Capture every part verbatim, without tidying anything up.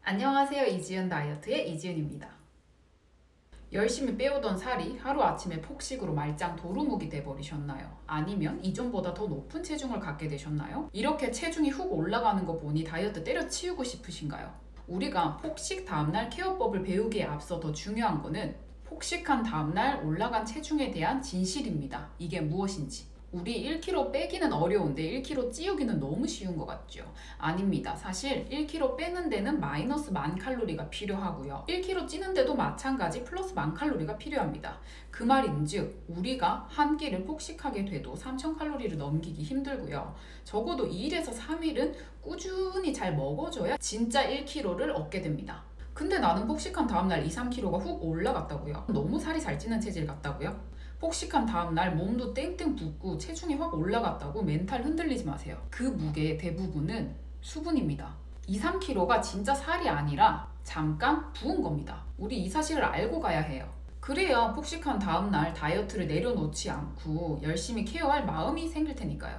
안녕하세요. 이지은 다이어트의 이지은입니다. 열심히 빼오던 살이 하루아침에 폭식으로 말짱 도루묵이 돼버리셨나요? 아니면 이전보다 더 높은 체중을 갖게 되셨나요? 이렇게 체중이 훅 올라가는 거 보니 다이어트 때려치우고 싶으신가요? 우리가 폭식 다음날 케어법을 배우기에 앞서 더 중요한 거는 폭식한 다음날 올라간 체중에 대한 진실입니다. 이게 무엇인지. 우리 일 킬로그램 빼기는 어려운데 일 킬로그램 찌우기는 너무 쉬운 것 같죠? 아닙니다. 사실 일 킬로그램 빼는 데는 마이너스 만 칼로리가 필요하고요. 일 킬로그램 찌는데도 마찬가지 플러스 만 칼로리가 필요합니다. 그 말인즉 우리가 한 끼를 폭식하게 돼도 삼천 칼로리를 넘기기 힘들고요. 적어도 이 일에서 삼 일은 꾸준히 잘 먹어줘야 진짜 일 킬로그램를 얻게 됩니다. 근데 나는 폭식한 다음날 이, 삼 킬로그램가 훅 올라갔다고요? 너무 살이 잘 찌는 체질 같다고요? 폭식한 다음날 몸도 땡땡 붓고 체중이 확 올라갔다고 멘탈 흔들리지 마세요. 그 무게의 대부분은 수분입니다. 이, 삼 킬로그램가 진짜 살이 아니라 잠깐 부은 겁니다. 우리 이 사실을 알고 가야 해요. 그래야 폭식한 다음날 다이어트를 내려놓지 않고 열심히 케어할 마음이 생길 테니까요.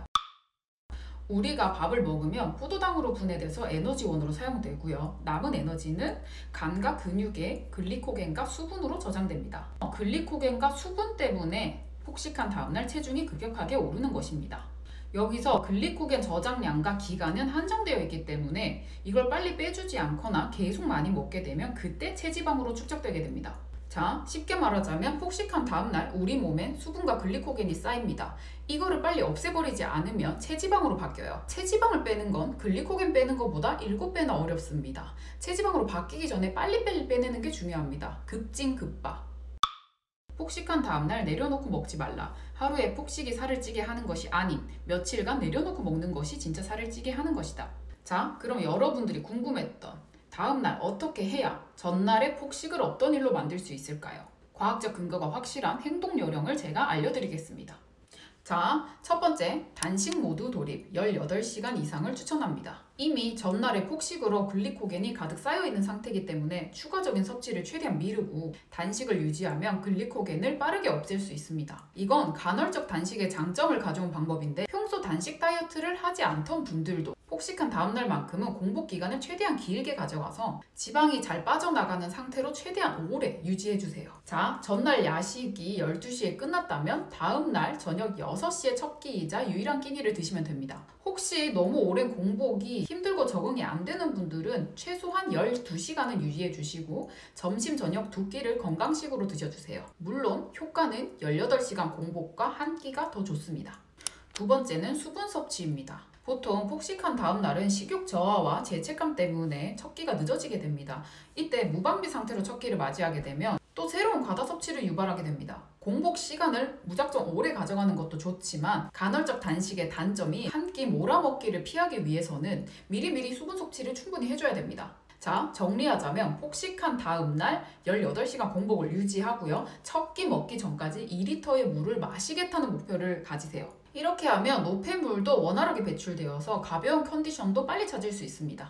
우리가 밥을 먹으면 포도당으로 분해돼서 에너지원으로 사용되고요. 남은 에너지는 간과 근육의 글리코겐과 수분으로 저장됩니다. 글리코겐과 수분 때문에 폭식한 다음날 체중이 급격하게 오르는 것입니다. 여기서 글리코겐 저장량과 기간은 한정되어 있기 때문에 이걸 빨리 빼주지 않거나 계속 많이 먹게 되면 그때 체지방으로 축적되게 됩니다. 자, 쉽게 말하자면 폭식한 다음날 우리 몸엔 수분과 글리코겐이 쌓입니다. 이거를 빨리 없애버리지 않으면 체지방으로 바뀌어요. 체지방을 빼는 건 글리코겐 빼는 것보다 일곱 배나 어렵습니다. 체지방으로 바뀌기 전에 빨리빨리 빼내는 게 중요합니다. 급진급파. 폭식한 다음날 내려놓고 먹지 말라. 하루에 폭식이 살을 찌게 하는 것이 아닌 며칠간 내려놓고 먹는 것이 진짜 살을 찌게 하는 것이다. 자, 그럼 여러분들이 궁금했던 다음날 어떻게 해야 전날의 폭식을 어떤 일로 만들 수 있을까요? 과학적 근거가 확실한 행동 요령을 제가 알려드리겠습니다. 자, 첫 번째, 단식 모드 돌입 열여덟 시간 이상을 추천합니다. 이미 전날의 폭식으로 글리코겐이 가득 쌓여있는 상태이기 때문에 추가적인 섭취를 최대한 미루고 단식을 유지하면 글리코겐을 빠르게 없앨 수 있습니다. 이건 간헐적 단식의 장점을 가져온 방법인데 평소 단식 다이어트를 하지 않던 분들도 폭식한 다음날만큼은 공복 기간을 최대한 길게 가져가서 지방이 잘 빠져나가는 상태로 최대한 오래 유지해주세요. 자, 전날 야식이 열두 시에 끝났다면 다음날 저녁 여섯 시에 첫 끼이자 유일한 끼니를 드시면 됩니다. 혹시 너무 오랜 공복이 힘들고 적응이 안 되는 분들은 최소한 열두 시간은 유지해 주시고 점심 저녁 두 끼를 건강식으로 드셔주세요. 물론 효과는 열여덟 시간 공복과 한 끼가 더 좋습니다. 두 번째는 수분 섭취입니다. 보통 폭식한 다음날은 식욕 저하와 죄책감 때문에 첫 끼가 늦어지게 됩니다. 이때 무방비 상태로 첫 끼를 맞이하게 되면 또 새로운 과다 섭취를 유발하게 됩니다. 공복 시간을 무작정 오래 가져가는 것도 좋지만 간헐적 단식의 단점이 한 끼 몰아먹기를 피하기 위해서는 미리미리 수분 섭취를 충분히 해줘야 됩니다. 자, 정리하자면 폭식한 다음날 열여덟 시간 공복을 유지하고요. 첫 끼 먹기 전까지 이 리터의 물을 마시겠다는 목표를 가지세요. 이렇게 하면 노폐물도 원활하게 배출되어서 가벼운 컨디션도 빨리 찾을 수 있습니다.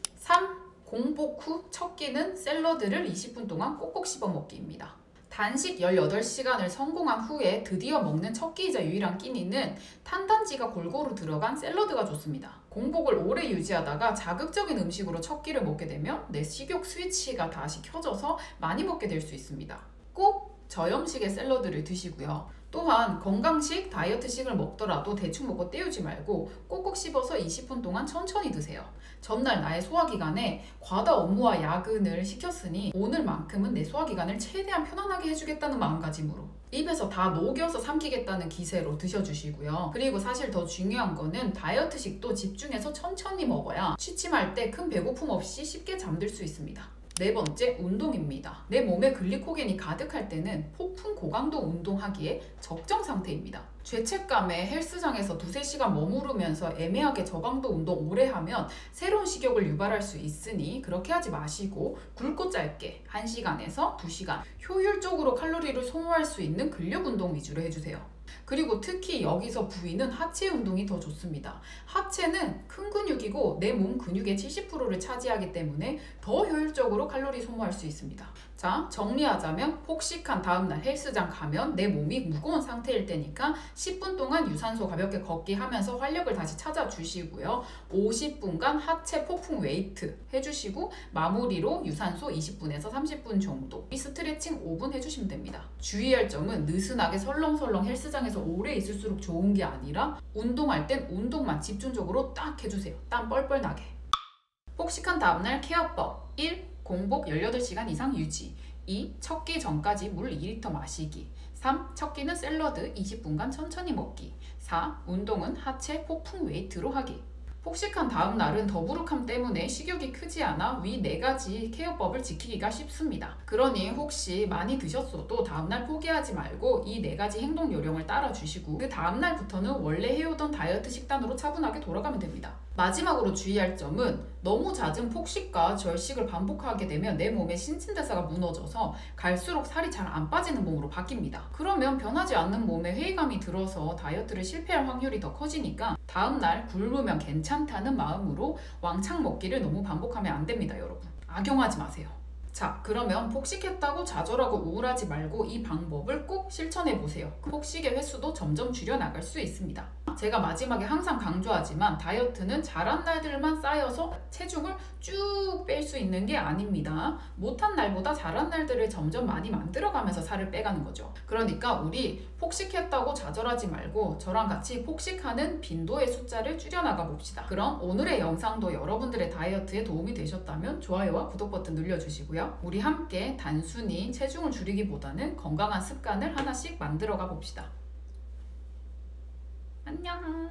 삼. 공복 후 첫 끼는 샐러드를 이십 분 동안 꼭꼭 씹어 먹기입니다. 단식 열여덟 시간을 성공한 후에 드디어 먹는 첫 끼이자 유일한 끼니는 탄단지가 골고루 들어간 샐러드가 좋습니다. 공복을 오래 유지하다가 자극적인 음식으로 첫 끼를 먹게 되면 내 식욕 스위치가 다시 켜져서 많이 먹게 될 수 있습니다. 꼭 저염식의 샐러드를 드시고요. 또한 건강식, 다이어트식을 먹더라도 대충 먹고 때우지 말고 꼭꼭 씹어서 이십 분 동안 천천히 드세요. 전날 나의 소화기관에 과다 업무와 야근을 시켰으니 오늘만큼은 내 소화기관을 최대한 편안하게 해주겠다는 마음가짐으로 입에서 다 녹여서 삼키겠다는 기세로 드셔주시고요. 그리고 사실 더 중요한 거는 다이어트식도 집중해서 천천히 먹어야 취침할 때 큰 배고픔 없이 쉽게 잠들 수 있습니다. 네 번째, 운동입니다. 내 몸에 글리코겐이 가득할 때는 폭풍 고강도 운동하기에 적정 상태입니다. 죄책감에 헬스장에서 두세 시간 머무르면서 애매하게 저강도 운동 오래 하면 새로운 식욕을 유발할 수 있으니 그렇게 하지 마시고 굵고 짧게 한 시간에서 두 시간 효율적으로 칼로리를 소모할 수 있는 근력 운동 위주로 해주세요. 그리고 특히 여기서 부위는 하체 운동이 더 좋습니다. 하체는 큰 근육이고 내 몸 근육의 칠십 퍼센트를 차지하기 때문에 더 효율적으로 칼로리 소모할 수 있습니다. 자, 정리하자면 폭식한 다음날 헬스장 가면 내 몸이 무거운 상태일 때니까 십 분 동안 유산소 가볍게 걷기 하면서 활력을 다시 찾아주시고요. 오십 분간 하체 폭풍 웨이트 해주시고 마무리로 유산소 이십 분에서 삼십 분 정도, 이 스트레칭 오 분 해주시면 됩니다. 주의할 점은 느슨하게 설렁설렁 헬스장에서 오래 있을수록 좋은 게 아니라 운동할 땐 운동만 집중적으로 딱 해주세요. 땀 뻘뻘 나게. 폭식한 다음날 케어법. 일. 공복 열여덟 시간 이상 유지. 이. 첫 끼 전까지 물 이 리터 마시기. 삼. 첫 끼는 샐러드 이십 분간 천천히 먹기. 사. 운동은 하체 폭풍 웨이트로 하기. 폭식한 다음 날은 더부룩함 때문에 식욕이 크지 않아 위 네 가지 케어법을 지키기가 쉽습니다. 그러니 혹시 많이 드셨어도 다음날 포기하지 말고 이 네 가지 행동 요령을 따라 주시고 그 다음날부터는 원래 해오던 다이어트 식단으로 차분하게 돌아가면 됩니다. 마지막으로 주의할 점은 너무 잦은 폭식과 절식을 반복하게 되면 내 몸의 신진대사가 무너져서 갈수록 살이 잘 안 빠지는 몸으로 바뀝니다. 그러면 변하지 않는 몸에 회의감이 들어서 다이어트를 실패할 확률이 더 커지니까 다음날 굶으면 괜찮다는 마음으로 왕창 먹기를 너무 반복하면 안 됩니다, 여러분. 악용하지 마세요. 자, 그러면 폭식했다고 좌절하고 우울하지 말고 이 방법을 꼭 실천해 보세요. 폭식의 횟수도 점점 줄여나갈 수 있습니다. 제가 마지막에 항상 강조하지만 다이어트는 잘한 날들만 쌓여서 체중을 쭉 뺄 수 있는 게 아닙니다. 못한 날보다 잘한 날들을 점점 많이 만들어가면서 살을 빼가는 거죠. 그러니까 우리 폭식했다고 좌절하지 말고 저랑 같이 폭식하는 빈도의 숫자를 줄여나가 봅시다. 그럼 오늘의 영상도 여러분들의 다이어트에 도움이 되셨다면 좋아요와 구독 버튼 눌러주시고요. 우리 함께 단순히 체중을 줄이기보다는 건강한 습관을 하나씩 만들어가 봅시다. 안녕.